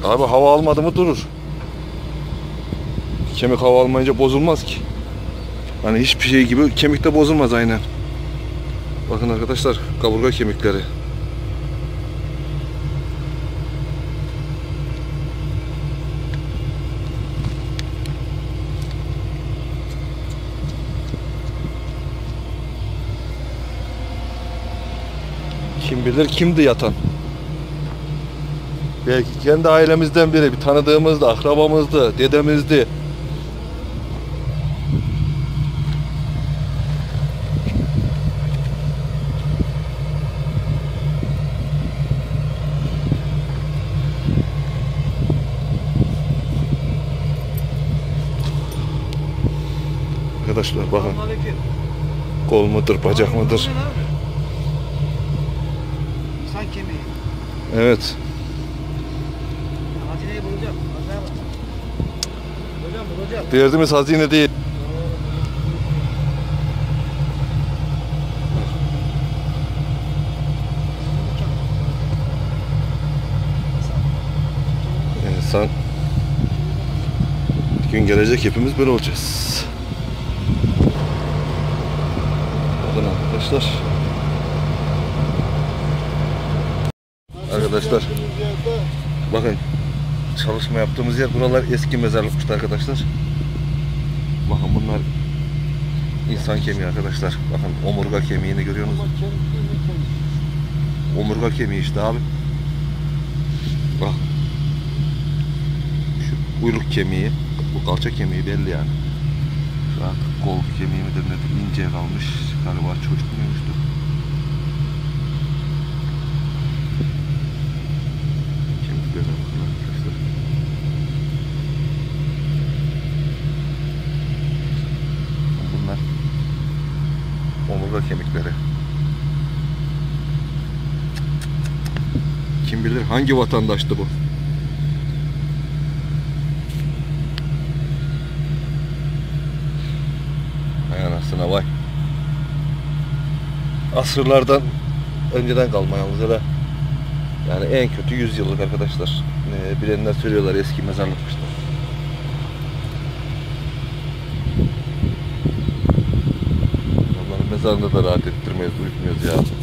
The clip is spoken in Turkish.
Abi hava almadı mı durur. Kemik hava almayınca bozulmaz ki. Hani hiçbir şey gibi kemik de bozulmaz aynen. Bakın arkadaşlar, kaburga kemikleri. Kim bilir kimdi yatan. Belki kendi ailemizden biri, bir tanıdığımızdı, akrabamızdı, dedemizdi. Arkadaşlar bakın. Kol mudur, bacak mıdır? İnsan kemiği. Evet. Hazineyi bulacağım. Bulacağım. Derdimiz hazine değil. İnsan. Bir gün gelecek, hepimiz böyle olacağız. Bakın arkadaşlar. Arkadaşlar. Bakın. Çalışma yaptığımız yer, buralar eski mezarlıkmıştı arkadaşlar. Bakın bunlar insan kemiği arkadaşlar. Bakın omurga kemiğini görüyorsunuz. Omurga kemiği işte abi. Bak. Şu uyluk kemiği, bu kalça kemiği belli yani. Şu artık kol kemiği midir nedir, ince kalmış. Galiba çocuk muymuştu. Kemiklerine bakın arkadaşlar. Bunlar omurga kemikleri. Kim bilir hangi vatandaştı bu? Hay anasına vay. Asırlardan önceden kalma yalnız öyle. Yani en kötü 100 yıllık arkadaşlar. Bilenler söylüyorlar, eski mezarlıkmışlar. Onların mezarında da rahat ettirmeyiz, uyutmuyoruz ya.